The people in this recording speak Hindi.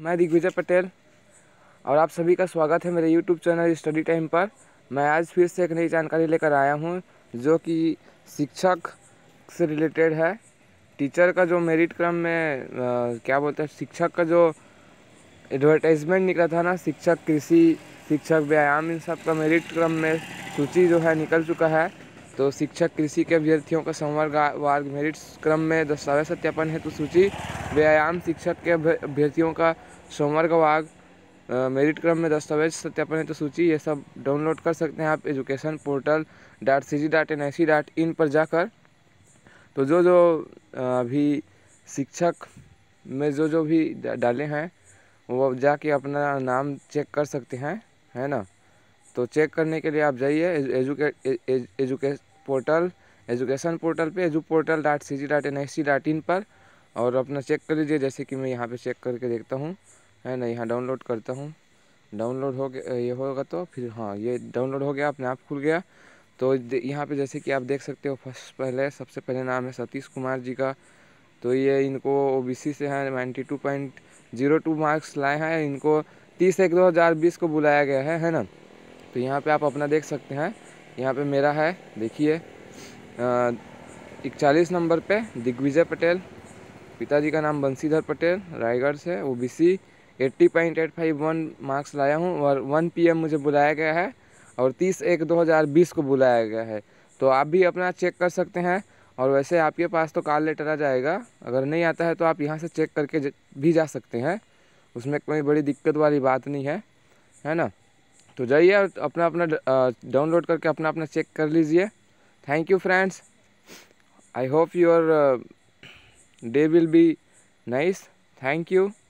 मैं दिग्विजय पटेल और आप सभी का स्वागत है मेरे यूट्यूब चैनल स्टडी टाइम पर। मैं आज फिर से एक नई जानकारी लेकर आया हूं जो कि शिक्षक से रिलेटेड है। टीचर का जो मेरिट क्रम में क्या बोलते हैं, शिक्षक का जो एडवर्टाइजमेंट निकला था ना, शिक्षक कृषि, शिक्षक व्यायाम, इन सब का मेरिट क्रम में सूची जो है निकल चुका है। तो शिक्षक कृषि के अभ्यर्थियों का संवर्ग मेरिट क्रम में दस्तावेज सत्यापन हेतु सूची, व्यायाम शिक्षक के अभ्यर्थियों का संवर्गवार मेरिट क्रम में दस्तावेज सत्यापन हेतु सूची, ये सब डाउनलोड कर सकते हैं आप एजुकेशन पोर्टल .cg.nic.in पर जाकर। तो जो जो अभी शिक्षक में जो भी डाले हैं वो जाके अपना नाम चेक कर सकते हैं, है ना। तो चेक करने के लिए आप जाइए एजुकेशन पोर्टल पे eduportal.cg.nic.in पर और अपना चेक कर लीजिए। जैसे कि मैं यहाँ पे चेक करके देखता हूँ, है ना। यहाँ डाउनलोड करता हूँ, डाउनलोड हो गया, ये होगा तो फिर हाँ, ये डाउनलोड हो गया, अपने आप खुल गया। तो यहाँ पे जैसे कि आप देख सकते हो, सबसे पहले नाम है सतीश कुमार जी का। तो ये इनको ओबीसी से है, 92.02 मार्क्स लाए हैं। इनको 30/1/2020 को बुलाया गया है ना। तो यहाँ पे आप अपना देख सकते हैं, यहाँ पे मेरा है, देखिए 41 नंबर पे दिग्विजय पटेल, पिताजी का नाम बंशीधर पटेल, रायगढ़ से, ओबीसी, 80.851 मार्क्स लाया हूँ और 1 PM मुझे बुलाया गया है और 30/1/2020 को बुलाया गया है। तो आप भी अपना चेक कर सकते हैं। और वैसे आपके पास तो कॉल लेटर आ जाएगा, अगर नहीं आता है तो आप यहाँ से चेक करके भी जा सकते हैं, उसमें कोई बड़ी दिक्कत वाली बात नहीं है ना। तो जाइए और अपना डाउनलोड करके अपना चेक कर लीजिए। Thank you friends, I hope your day will be nice. Thank you.